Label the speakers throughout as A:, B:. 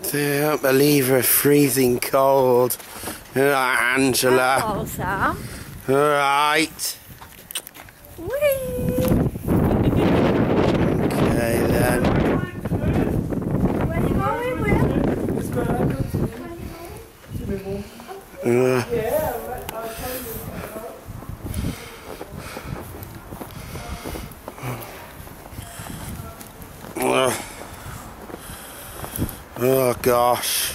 A: I don't believe we're freezing cold. Angela.
B: Hello, Sam.
A: Right.
B: Whee!
A: Okay then.
B: Where you going with?
A: Oh gosh.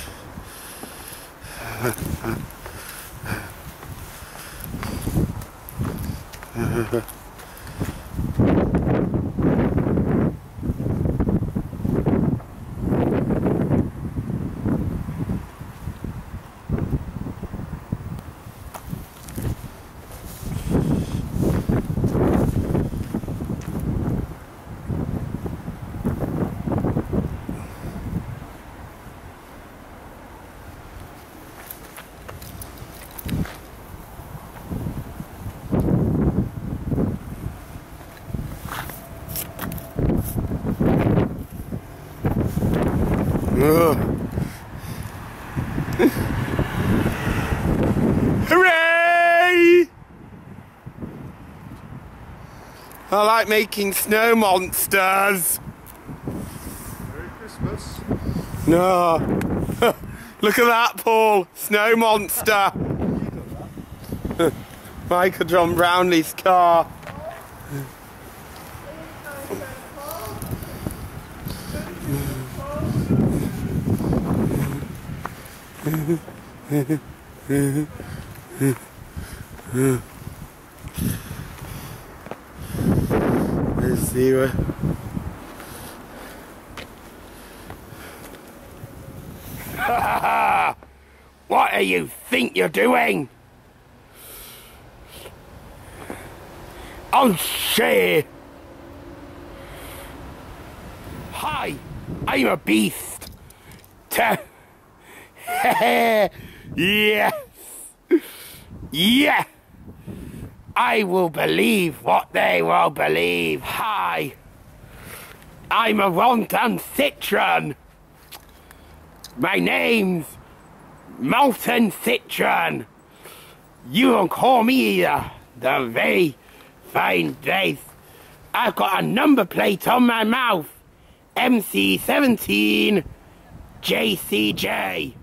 A: Hooray! I like making snow monsters.
C: Merry Christmas.
A: No. Look at that, Paul. Snow monster. Michael John Brownlee's car. Let's see what. What do you think you're doing? Oh shit! Hi, I'm a beast. Yes! Yeah! I will believe what they will believe. Hi! I'm a Rontan Citron. My name's Molten Citron. You don't call me the very fine place. I've got a number plate on my mouth. MC17 JCJ.